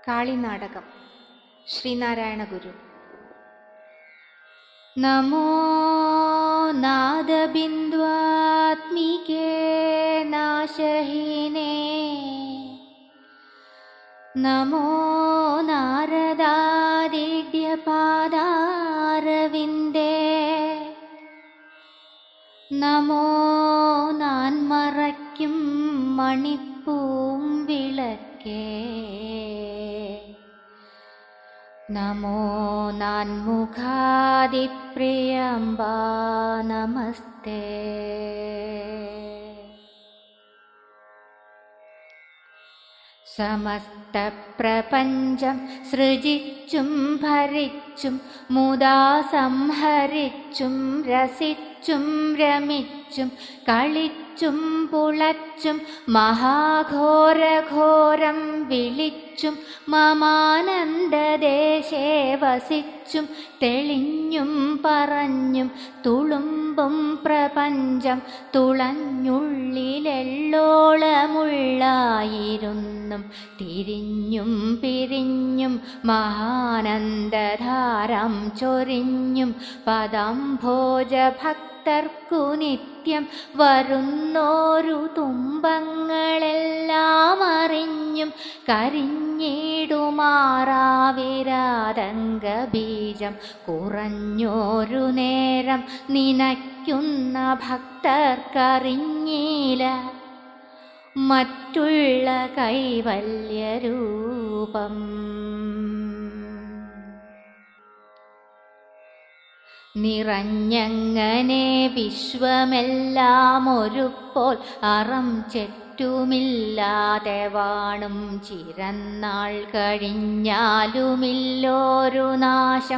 കാളിനാടകം. ശ്രീനാരായണഗുരു. നമോ നാദബിന്ദ്വാത്മികേ നാശഹീനേ, നമോ നാരദാദിഡ്യപാദാരവിന്ദേ, നമോ നാൻമറയ്ക്കും മണിപ്പൂമ്പിളക്കേ, നമോ നാൻമുഖാദിപ്രിയംബാ നമസ്തേ. സമസ്ത പ്രപഞ്ചം സൃജിച്ചും ഭരിച്ചും മുദാ സംഹരിച്ചും രസിച്ചും രമിച്ചും കളിച്ചും പുളച്ചും മഹാഘോരഘോരം വിളിച്ചും മമാനന്ദദേശേ വസിച്ചും തെളിഞ്ഞും പറഞ്ഞും തുളുമ്പും പ്രപഞ്ചം തുളഞ്ഞുള്ളിലെള്ളോളമുള്ളായിരുന്നും തിരിഞ്ഞും പിരിഞ്ഞും മഹാനന്ദധാരം ചൊരിഞ്ഞും പദംഭോജഭക്തർക്കു നിത്യം വരുന്നോരു തുമ്പങ്ങളെല്ലാം അറിഞ്ഞും കരിഞ്ഞിടുമാറാവിരാതങ്ക ബീജം കുറഞ്ഞോരു നേരം നിനയ്ക്കുന്ന ഭക്തർക്കറിഞ്ഞീല മറ്റുള്ള കൈവല്യരൂപം. നിറഞ്ഞങ്ങനെ വിശ്വമെല്ലാം ഒരുപോൽ അറം ചെറ്റുമില്ലാതെ വാണും ചിരന്നാൾ കഴിഞ്ഞാലുമില്ലോരു നാശം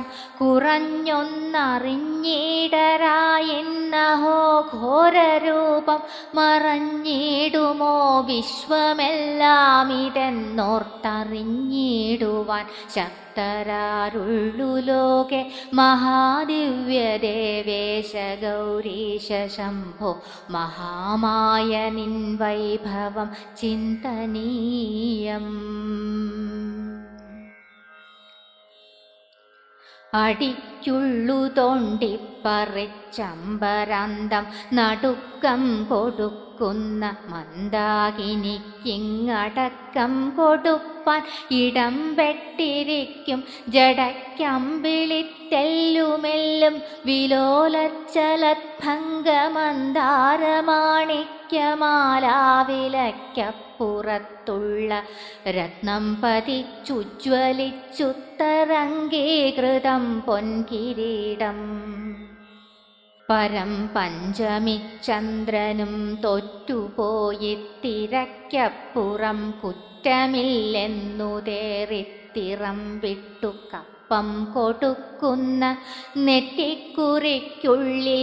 കുറഞ്ഞൊന്നറിഞ്ഞിടരായെന്നഹോ ഘോരരൂപം മറഞ്ഞിടുമോ വിശ്വമെല്ലാം ഇതെന്നോർത്തറിഞ്ഞിടുവാൻ ശക്തരാരുള്ളു ലോകെ. മഹാദിവ്യദേവേശ ഗൗരീശ ശംഭോ മഹാമായ നിൻ വൈഭവം ചിന്തനീയം. അടിക്കുള്ളു തോണ്ടിപ്പറിച്ചമ്പരാന്തം നടുക്കം കൊടുക്കുന്ന മന്ദാകിനിക്കിങ്ങടക്കം കൊടുപ്പാൻ ഇടം വെട്ടിരിക്കും ജടയ്ക്കമ്പിളിത്തെല്ലുമെല്ലും വിലോലച്ചലത്ഭംഗമന്ദാരമാണിക്യമാലാവിലയ്ക്കപ്പുറത്തുള്ള രത്നം പതിച്ചുജ്വലിച്ചുത്തരംഗീകൃതം പൊൻകിരീടം. പരം പഞ്ചമിചന്ദ്രനും തൊറ്റുപോയി തിരക്കപ്പുറം കുറ്റമില്ലെന്നു തേറിത്തിറം വിട്ടു കപ്പം കൊടുക്കുന്ന നെറ്റിക്കുറിക്കുള്ളിൽ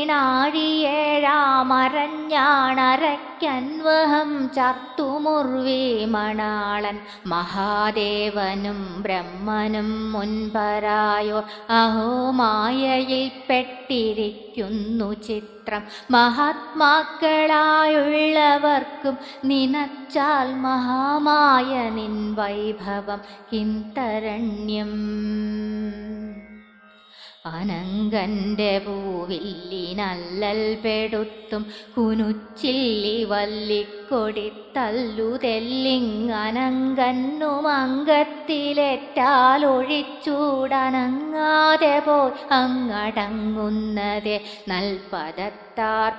വീണാഴിയേഴാമരഞ്ഞാണരയ്ക്കൻവഹം ചർത്തുമുർവീ മണാളൻ മഹാദേവനും ബ്രഹ്മനും മുൻപരായോർ അഹോ മായയിൽ പെട്ടിരിക്കുന്നു ചിത്രം. മഹാത്മാക്കളായുള്ളവർക്കും നിനച്ചാൽ മഹാമായ നിൻ വൈഭവം കിന്തരണ്യം. അനങ്കന്റെ പൂവില്ലിനല്ലൽ പെടുത്തും കുനുച്ചില്ലി വല്ലിക്കൊടിത്തല്ലുതെല്ലിങ്ങനങ്കന്നു അംഗത്തിലേറ്റാലൊഴിച്ചൂടനങ്ങാതെ പോയി അങ്ങടങ്ങുന്നതേ നൽപദത്താർ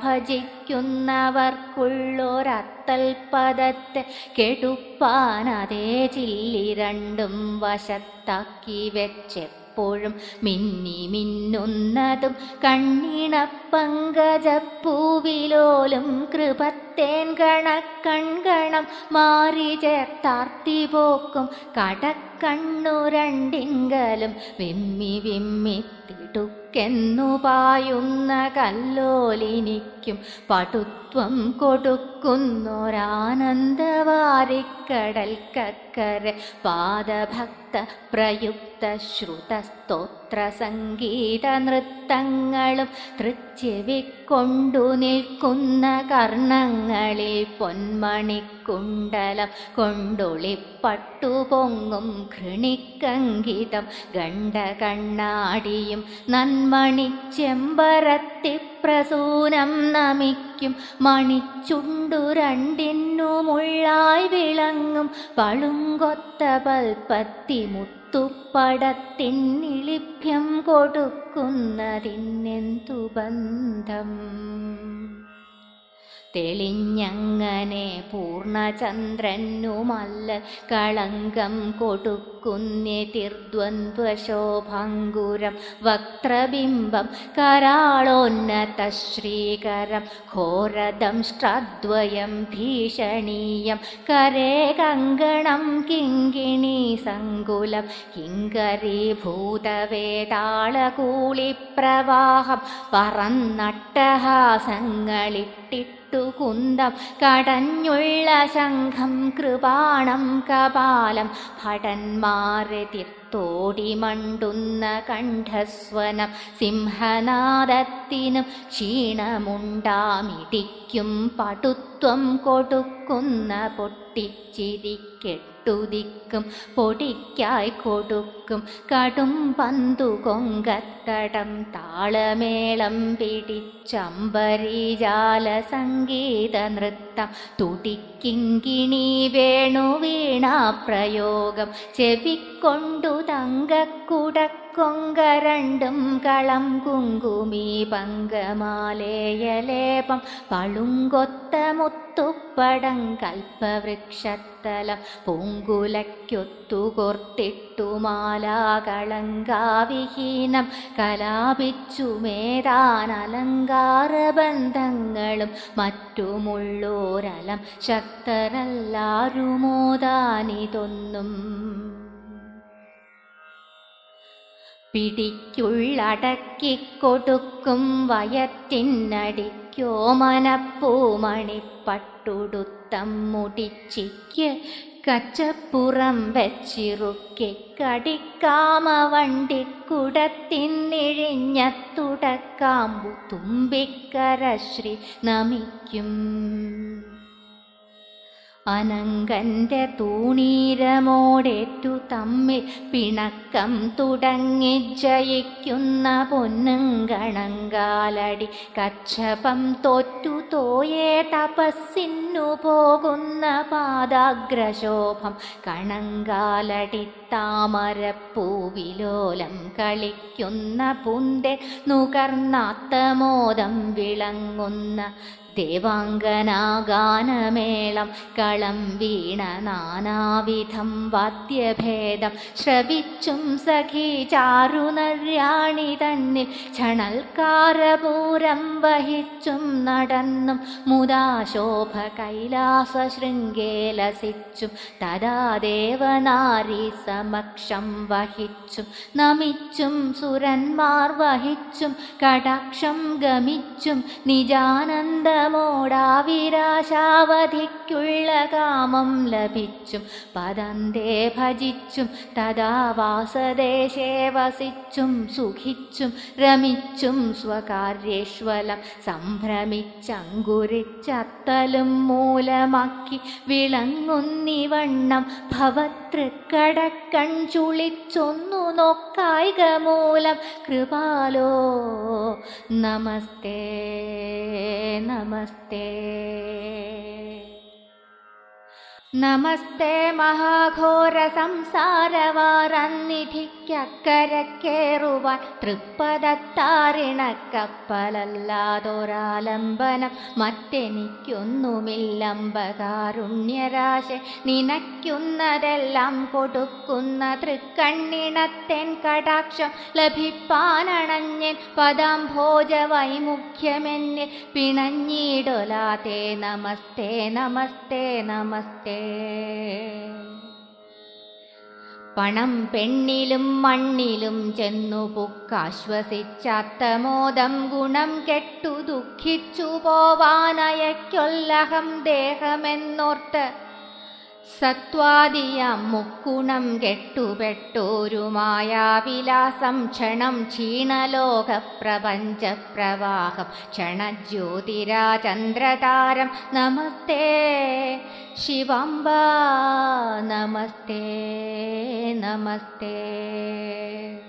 ഭജിക്കുന്നവർക്കുള്ളൊരത്തൽപദത്തെ കെടുപ്പാനതേ ചില്ലി രണ്ടും വശത്താക്കി വെച്ചെപ്പോഴും മിന്നി മിന്നുന്നതും കണ്ണിണപ്പങ്കജപ്പൂവിലോലും കൃപത്തേൻ കണക്കൺകണം മാറി ചേർത്താർത്തി പോക്കും കടക്കണ്ണു രണ്ടിങ്കലും വിമ്മി വിമ്മി തിടുക്കെന്നു പായുന്ന കല്ലോലിനിക്കും പടുത്വം കൊടുക്കുന്നൊരാനന്ദവാരിക്കടൽക്കക്കരെ പാദഭക്ത പ്രയുക്ത ശ്രുതസ്തോത്ര സ്തോത്രസംഗീത നൃത്തങ്ങളും തൃച്ചെവിക്കൊണ്ടു നിൽക്കുന്ന കർണങ്ങളിൽ പൊന്മണിക്കുണ്ടലം കൊണ്ടൊളിപ്പട്ടു പൊങ്ങും ഘൃണിക്കങ്കിതം ഗണ്ഡകണ്ണാടിയും നന്മണിച്ചെമ്പരത്തിപ്രസൂനം നമിക്കും മണിച്ചുണ്ടു രണ്ടിനുമുള്ളായി വിളങ്ങും പളുങ്കൊത്ത പൽപ്പത്തി മുത്തുപ്പടത്തിനിളിഭ്യം കൊടുക്കുന്നതിനെന്തു ബന്ധം. തെളിഞ്ഞങ്ങനെ പൂർണ്ണചന്ദ്രനുമല്ല കളങ്കം കൊടുക്കുന്നെതിർദ്വന്ദ്വശോഭങ്കുരം വക്ത്രബിംബം കരാളോന്നതശ്രീകരം ഘോരദംഷ്ട്രദ്വയം ഭീഷണീയം കരേ കങ്കണം കിങ്കിണീ സങ്കുലം കിങ്കരീഭൂതവേതാളകൂളിപ്രവാഹം പറന്നട്ടഹാസങ്ങളിട്ടിട്ട് കുന്തം കടഞ്ഞുള്ള ശംഖം കൃപാണം കപാലം ഭടന്മാരെതിർത്തോടി മണ്ടുന്ന കണ്ഠസ്വനം സിംഹനാദത്തിനും ക്ഷീണമുണ്ടാമിടിക്കും പടുത്വം കൊടുക്കുന്ന പൊട്ടിച്ചിരിക്കെട്ടുദിക്കും പൊടിക്കായി കൊടുക്കും കടും പന്തു കൊങ്കത്തടം താളമേളം പിടിച്ചമ്പരീജാല സംഗീത നൃത്തം തുടിക്കിങ്കിണി വേണുവീണാ പ്രയോഗം ചെവിക്കൊണ്ടു തങ്കക്കുടക്കൊങ്കരണ്ടും കളം കുങ്കുമീ പങ്കമാലേയലേപം പളുങ്കൊത്ത മുത്തുപ്പടം കൽപ്പവൃക്ഷത്തലം പൂങ്കുലയ്ക്കൊത്തുകൊർത്തിട്ടു മാലാകളങ്കാവിഹീനം കലാപിച്ചു മേധാനലങ്കാരബന്ധങ്ങളും മറ്റുമുള്ളോരലം ശക്തരല്ലാരുമോദാനിതൊന്നും. പിടിക്കുള്ളടക്കിക്കൊടുക്കും വയറ്റിനടിക്കോ മനപ്പൂമണിപ്പട്ടുടുത്തം മുടിച്ചിക്ക് കച്ചപ്പുറം വെച്ചിറുക്കി കടിക്കാമ വണ്ടിക്കുടത്തിന്നിഴിഞ്ഞ തുടക്കാമ്പു തുമ്പിക്കരശ്രീ നമിക്കും. അനങ്കന്റെ തൂണീരമോടേറ്റു തമ്മിൽ പിണക്കം തുടങ്ങി ജയിക്കുന്ന പൊന്നുങ്കണങ്കാലടി കച്ചപം തോറ്റു തോയേ തപസ്സിനു പോകുന്ന പാദാഗ്രശോഭം കണങ്കാലടി താമരപ്പൂവിലോലം കളിക്കുന്ന പുന്തേ നുകർന്നാത്തമോദം വിളങ്ങുന്ന ദേവാംഗനാഗാനമേളം കളം വീണ നാനാവിധം വാദ്യഭേദം ശ്രവിച്ചും സഖി ചാരുനര്യാണി തന്നിൽ ക്ഷണൽക്കാരപൂരം വഹിച്ചും നടന്നും മുദാശോഭ കൈലാസ ശൃംഗേലസിച്ചും തഥാ ദേവനാരീ സമക്ഷം വഹിച്ചും നമിച്ചും സുരന്മാർ വഹിച്ചും കടാക്ഷം ഗമിച്ചും നിജാനന്ദ മോടാവിരാശാവധിക്കുള്ള കാമം ലഭിച്ചും പദന്തേ ഭജിച്ചും തഥാ വാസദേശേ വസിച്ചും സുഖിച്ചും രമിച്ചും സ്വകാര്യേഷ്വലം സംഭ്രമിച്ചങ്കുരിച്ചത്തലും മൂലമാക്കി വിളങ്ങുന്നിവണ്ണം ഭവതൃക്കടക്കൺ ചുളിച്ചൊന്നു നോക്കായിക മൂലം കൃപാലോ നമസ്തേ നമസ്തേ. നമസ്തേ മഹാഘോര സംസാരവാരന്നിധിക്കക്കരക്കേറുവാൻ തൃപ്പദത്താരിണക്കപ്പലല്ലാതൊരാലംബനം മറ്റെനിക്കൊന്നുമില്ലംബകാരുണ്യരാശെ നിനയ്ക്കുന്നതെല്ലാം കൊടുക്കുന്ന തൃക്കണ്ണിണത്തേൻ കടാക്ഷം ലഭിപ്പാനണഞ്ഞൻ പദാംഭോജ വൈമുഖ്യമെന്നിൽ പിണഞ്ഞിടൊലാതെ നമസ്തേ നമസ്തേ നമസ്തേ. പണം പെണ്ണിലും മണ്ണിലും ചെന്നു പുക്കാശ്വസിച്ചാത്തമോദം ഗുണം കെട്ടു ദുഃഖിച്ചു പോവാനയക്കൊല്ലഹം ദേഹമെന്നോർത്ത് സത്വാദിയാം മുക്കുണം കെട്ടുപെട്ടോരു മായാവിലാസം ക്ഷണം ക്ഷീണലോകപ്രപഞ്ചപ്രവാഹം ക്ഷണജ്യോതിരാചന്ദ്രതാരം നമസ്തേ ശിവാംബ നമസ്തേ നമസ്തേ.